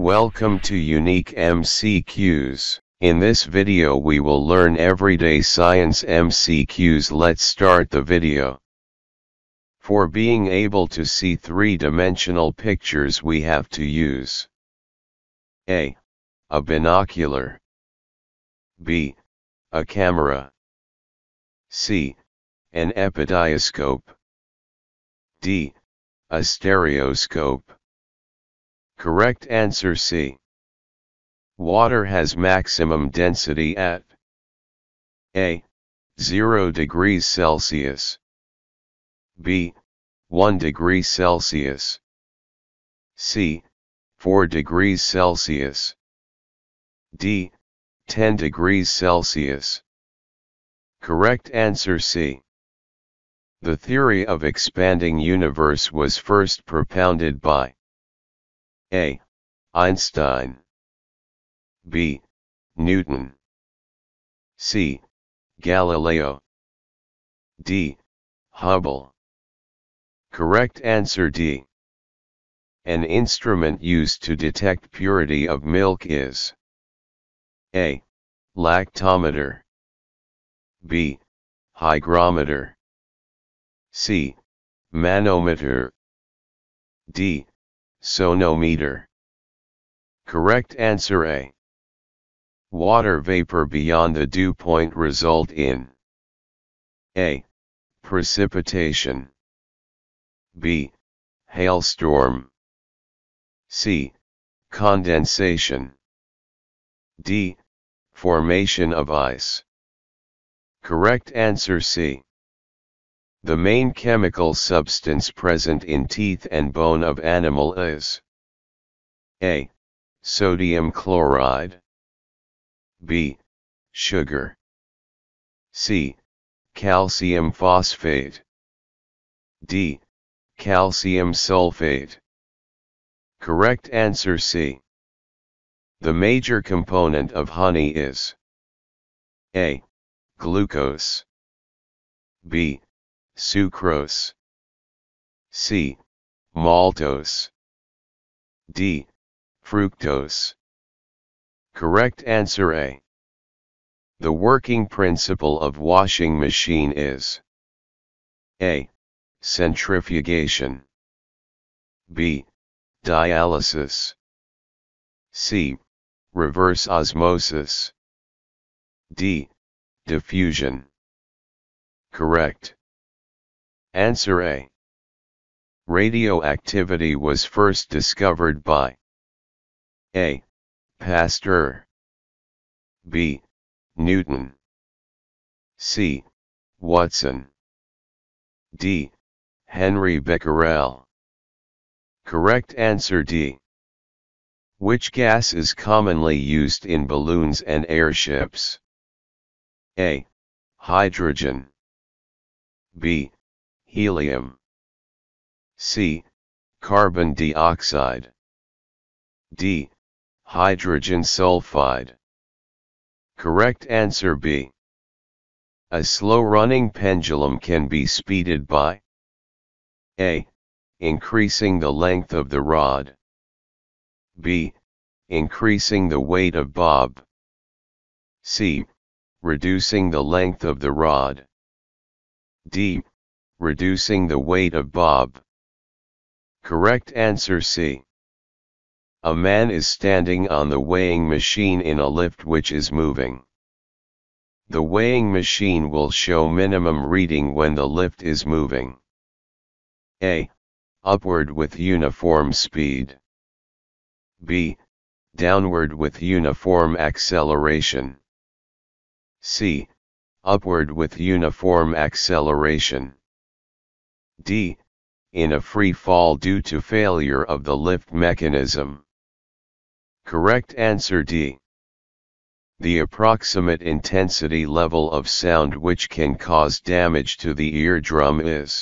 Welcome to Unique MCQs. In this video we will learn everyday science MCQs. Let's start the video. For being able to see three-dimensional pictures we have to use A binocular, B. a camera, C. an epidioscope, D. a stereoscope. Correct answer C. Water has maximum density at A. 0 degrees Celsius, B. 1 degree Celsius, C. 4 degrees Celsius, D. 10 degrees Celsius. Correct answer C. The theory of expanding universe was first propounded by A. Einstein, B. Newton, C. Galileo, D. Hubble. Correct answer D. An instrument used to detect purity of milk is A. lactometer, B. hygrometer, C. manometer, D. sonometer. Correct answer A. Water vapor beyond the dew point result in A. precipitation, B. hailstorm, C. condensation, D. formation of ice. Correct answer C. The main chemical substance present in teeth and bone of animal is A. sodium chloride, B. sugar, C. calcium phosphate, D. calcium sulfate. Correct answer C. The major component of honey is A. glucose, B. sucrose, C. maltose, D. fructose. Correct answer A. The working principle of washing machine is A. centrifugation, B. dialysis, C. reverse osmosis, D. diffusion. Correct answer A. Radioactivity was first discovered by A. Pasteur, B. Newton, C. Watson, D. Henry Becquerel. Correct answer D. Which gas is commonly used in balloons and airships? A. hydrogen, B. helium, C. carbon dioxide, D. hydrogen sulfide. Correct answer B. A slow-running pendulum can be speeded by A. increasing the length of the rod, B. increasing the weight of bob, C. reducing the length of the rod, D. reducing the weight of bob. Correct answer C. A man is standing on the weighing machine in a lift which is moving. The weighing machine will show minimum reading when the lift is moving. A. upward with uniform speed, B. downward with uniform acceleration, C. upward with uniform acceleration, D. in a free fall due to failure of the lift mechanism. Correct answer D. The approximate intensity level of sound which can cause damage to the eardrum is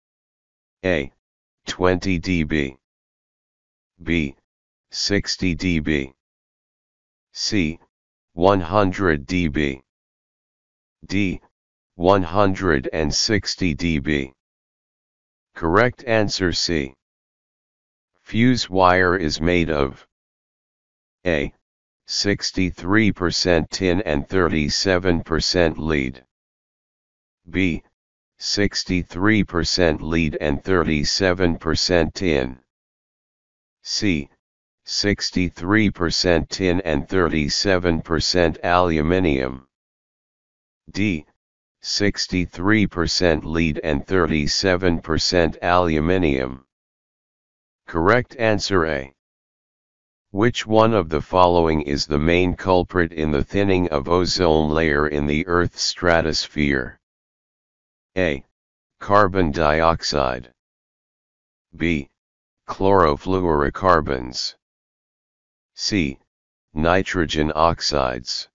A. 20 dB, B. 60 dB, C. 100 dB, D. 160 dB. Correct answer C. Fuse wire is made of A. 63% tin and 37% lead. B. 63% lead and 37% tin. C. 63% tin and 37% aluminium. D. 63% lead and 37% aluminium. Correct answer A. Which one of the following is the main culprit in the thinning of ozone layer in the Earth's stratosphere? A. Carbon dioxide. B. Chlorofluorocarbons. C. Nitrogen oxides.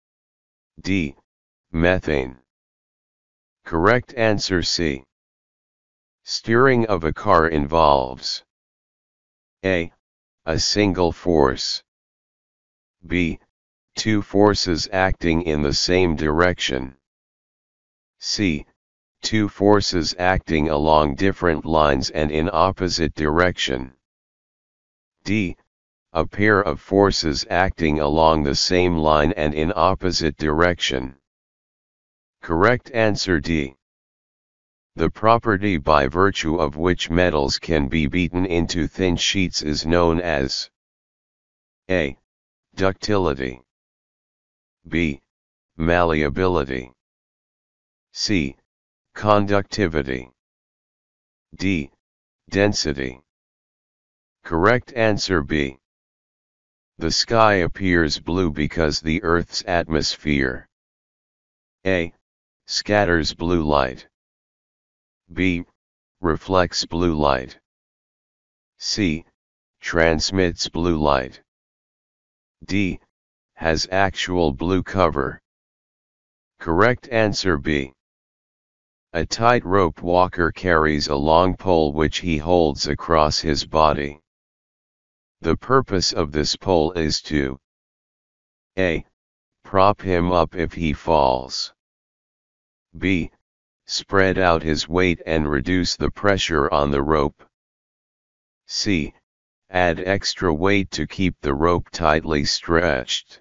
D. Methane. Correct answer C. Steering of a car involves A. A single force. B. Two forces acting in the same direction. C. Two forces acting along different lines and in opposite direction. D. A pair of forces acting along the same line and in opposite direction. Correct answer D. The property by virtue of which metals can be beaten into thin sheets is known as A. Ductility. B. Malleability. C. Conductivity. D. Density. Correct answer B. The sky appears blue because the Earth's atmosphere A. Scatters blue light. B. Reflects blue light. C. Transmits blue light. D. Has actual blue cover. Correct answer B. A tightrope walker carries a long pole which he holds across his body. The purpose of this pole is to A. Prop him up if he falls. B. Spread out his weight and reduce the pressure on the rope. C. Add extra weight to keep the rope tightly stretched.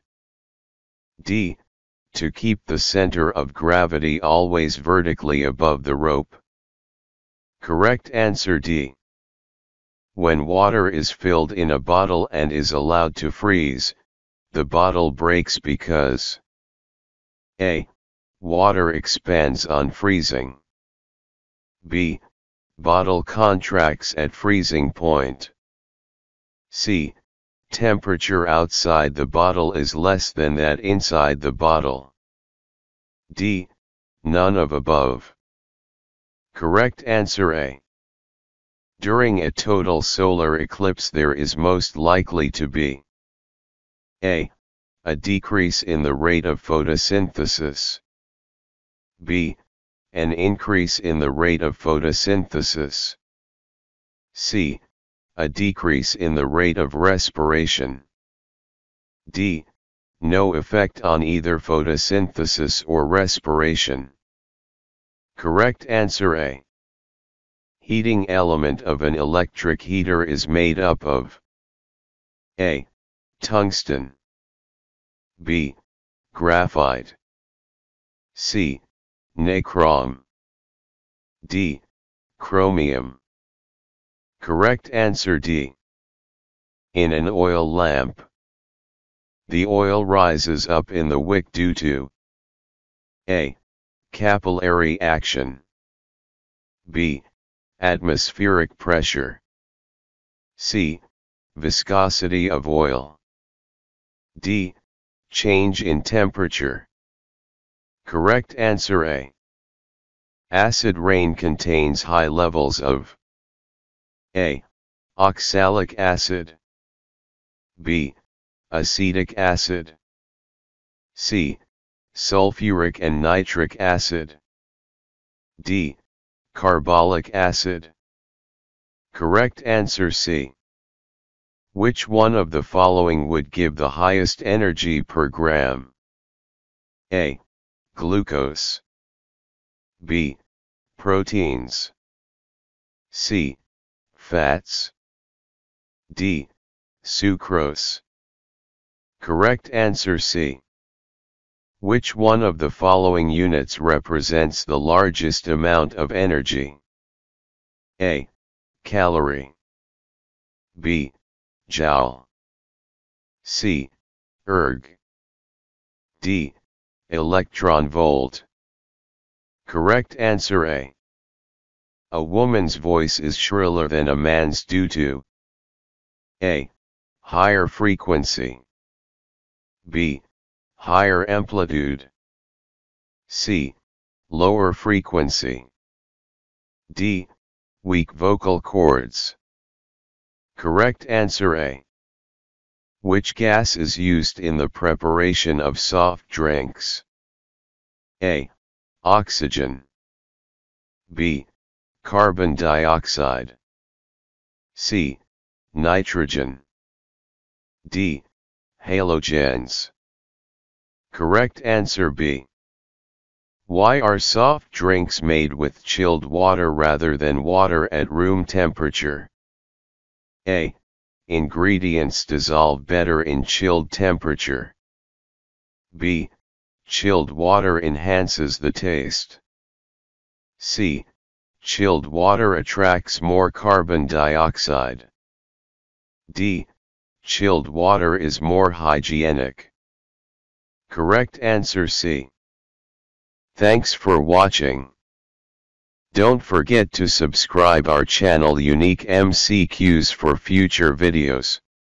D. To keep the center of gravity always vertically above the rope. Correct answer D. When water is filled in a bottle and is allowed to freeze, the bottle breaks because A. Water expands on freezing. B. Bottle contracts at freezing point. C. Temperature outside the bottle is less than that inside the bottle. D. None of above. Correct answer A. During a total solar eclipse there is most likely to be A. A decrease in the rate of photosynthesis. B. An increase in the rate of photosynthesis. C. A decrease in the rate of respiration. D. No effect on either photosynthesis or respiration. Correct answer A. Heating element of an electric heater is made up of A. Tungsten. B. Graphite. C. Nichrome. D. Chromium. Correct answer D. In an oil lamp, the oil rises up in the wick due to A. Capillary action. B. Atmospheric pressure. C. Viscosity of oil. D. Change in temperature. Correct answer A. Acid rain contains high levels of A. Oxalic acid. B. Acetic acid. C. Sulfuric and nitric acid. D. Carbolic acid. Correct answer C. Which one of the following would give the highest energy per gram? A. Glucose. B. Proteins. C. Fats. D. Sucrose. Correct answer C. Which one of the following units represents the largest amount of energy? A. Calorie. B. Joule. C. Erg. D. Electron volt. Correct answer A. A woman's voice is shriller than a man's due to A. Higher frequency. B. Higher amplitude. C. Lower frequency. D. Weak vocal cords. Correct answer A. Which gas is used in the preparation of soft drinks? A. Oxygen. B. Carbon dioxide. C. Nitrogen. D. Halogens. Correct answer B. Why are soft drinks made with chilled water rather than water at room temperature? A. Ingredients dissolve better in chilled temperature. B. Chilled water enhances the taste. C. Chilled water attracts more carbon dioxide. D. Chilled water is more hygienic. Correct answer C. Thanks for watching. Don't forget to subscribe our channel Unique MCQs for future videos.